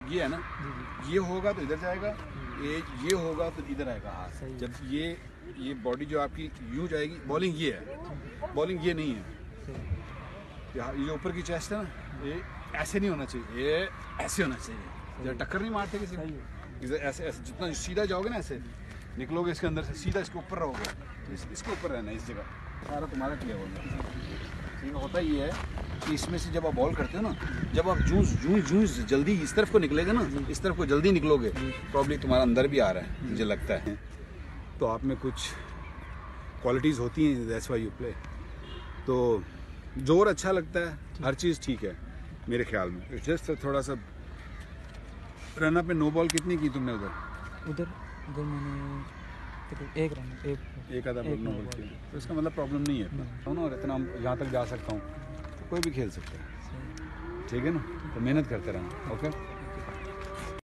ये है ना, ये होगा तो इधर जाएगा, ये होगा तो इधर आएगा हाथ। जब ये बॉडी जो आपकी यूँ जाएगी, बॉलिंग ये है, बॉलिंग ये नहीं है। ये ऊपर की चेस्ट है ना, ये ऐसे नहीं होना चाहिए, ये ऐसे होना चाहिए। जब टक्कर नहीं मारते किसी को, ऐसे ऐसे जितना सीधा जाओगे ना, ऐसे निकलोगे इसके अंदर से, सीधा इसके ऊपर रहोगे, इसके ऊपर रहना है इस जगह, सारा तुम्हारा क्लियर होगा। ठीक होता ये है कि इसमें से जब आप बॉल करते हो ना, जब आप जूस जल्दी इस तरफ को निकलेगा ना, इस तरफ को जल्दी निकलोगे, प्रॉब्लम तुम्हारा अंदर भी आ रहा है मुझे लगता है। तो आप में कुछ क्वालिटीज़ होती हैं, दैट्स व्हाई यू प्ले। तो जोर अच्छा लगता है, हर चीज़ ठीक है मेरे ख्याल में। जस्ट थोड़ा सा रन पे नो बॉल कितनी की तुमने उधर मैंने एक रन एक आधा बॉल नो बॉल की, तो इसका मतलब प्रॉब्लम नहीं है ना, और इतना यहाँ तक जा सकता हूँ, तो कोई भी खेल सकता है। ठीक है ना, तो मेहनत करते रहना। ओके।